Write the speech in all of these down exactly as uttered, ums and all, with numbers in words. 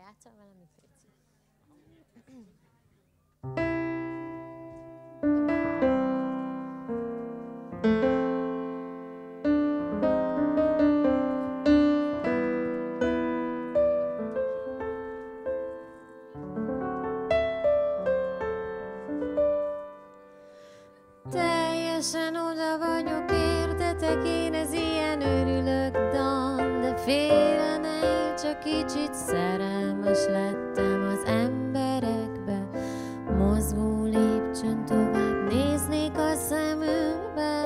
Játszol valami főci? Teljesen oda vagyok, értetek, én ez ilyen örülök dal, de félre ne érts, csak kicsit szerelmes lettem az emberekbe. Mozgó lépcsőn tovább néznék a szemükbe.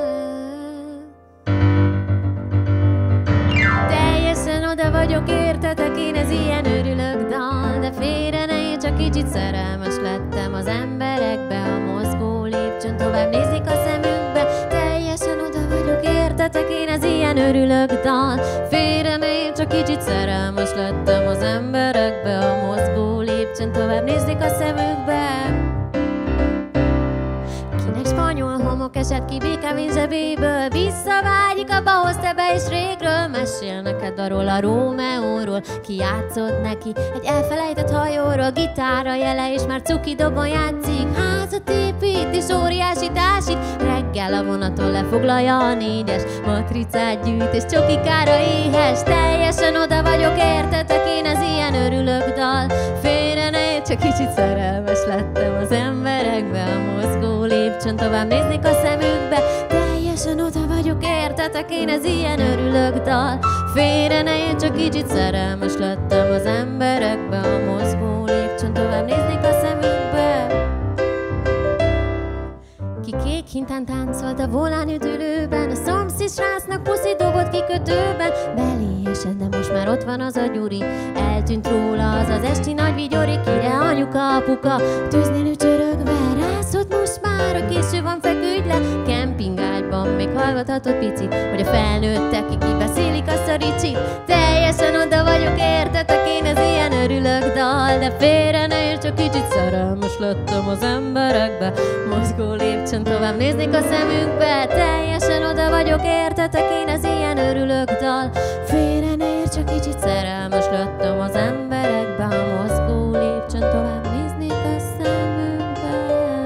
Teljesen oda vagyok, értetek, én ez ilyen örülök dal, de félre ne érts, csak kicsit szerelmes lettem az emberekbe. A mozgó lépcsőn tovább néznék a szemükbe. Teljesen oda vagyok, értetek, én ez ilyen örülök dal, félre ne érts, csak kicsit szerelmes lettem az emberekbe. A mozgó lépcsőn tovább néznék a szemükbe. Kinek spanyol homok esett ki békávén zsebéből, visszavágyik abba, hozta be és régről. Mesél neked arról a Rómeóról, ki játszott neki egy elfelejtett hajóról. Gitárra jele és már cuki dobon játszik, házat épít és óriási tásít. Reggel a vonaton lefoglalja a négyes, matricát gyűjt és csokikára éhes. Teljesen oda vagyok, értetek, én ez ilyen örülök dal, félre ne érts, csak kicsit szerelmes lettem az emberekbe. A mozgó lépcsőn tovább néznék a szemükbe. Teljesen oda vagyok, értetek, én ez ilyen örülök dal, félre ne érts, csak kicsit szerelmes lettem az emberekbe. A mozgó lépcsőn tovább néznék a szemükbe. Ki kék hintán táncolt a volán üdülőben, a szomszéd srácnak puszi dobott kikötőben. Belé esett, de most már ott van az a Gyuri, eltűnt róla az az esti nagy vigyori. Kire anyuka, apuka, tűznél ücsörögve rászott most már, a késő van, feküdj le. Kempingágyban még hallgathatod picit, hogy a felnőttek ki kibeszélik a szaricsit. Teljesen oda vagyok, értetek, én ez ilyen örülök dal, de félre ne érts, csak kicsit szerelmes lettem az emberekbe. Mozgó lépcsőn tovább néznék a szemükbe. Teljesen oda vagyok, értetek, én ez ilyen örülök dal, félre ne érts, csak kicsit szerelmes lettem az emberekbe. A mozgó lépcsőn tovább néznék a szemükbe.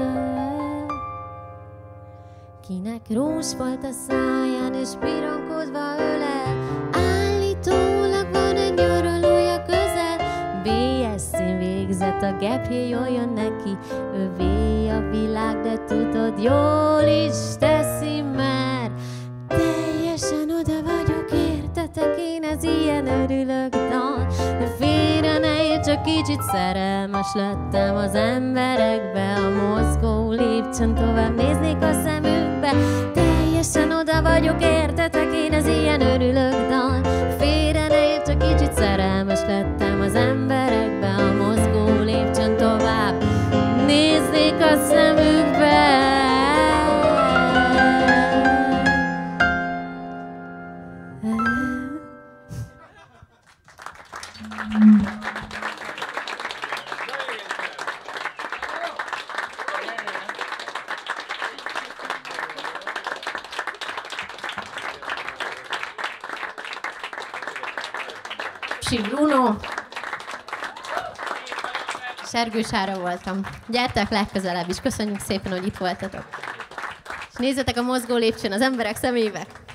Kinek rós volt a száján és pironkodva ölel, állítólag van egy nyaralója közel. bé es szín végzett, a gepjé jól jön neki, övé a világ, de tudod, jól is teszi, mert teljesen oda vagyok, értetek, én ez ilyen örülök dal, de félre ne érts, csak kicsit szerelmes lettem az emberekbe. A mozgó lépcsőn tovább néznék a szemükbe. Teljesen oda vagyok, értetek, én ez ilyen örülök dal, félre ne érts, csak kicsit szerelmes lettem az emberekbe. A mozgó lépcsőn tovább néznék a szemükbe. Psi Bruno, Sergősára voltam. Gyertek legközelebb is, köszönjük szépen, hogy itt voltatok. És nézzetek a mozgó lépcsőn az emberek szemébe.